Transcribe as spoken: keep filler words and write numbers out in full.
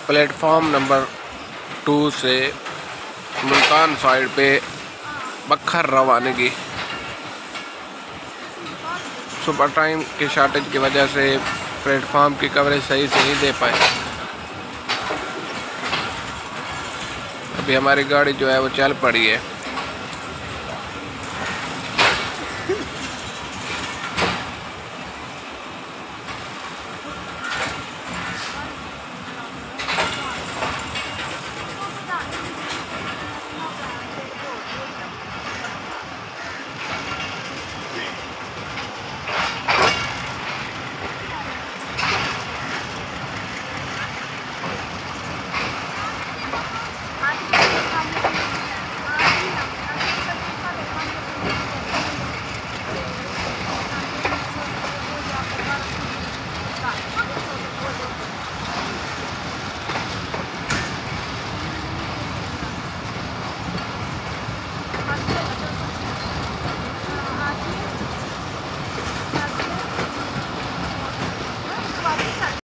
Platform number two से Multan side पे बखर रवानगी। सुबह टाइम के शॉर्टेज की वजह से प्लेटफॉर्म की कवरेज सही से नहीं दे पाए। अभी हमारी गाड़ी जो है वो चल पड़ी है।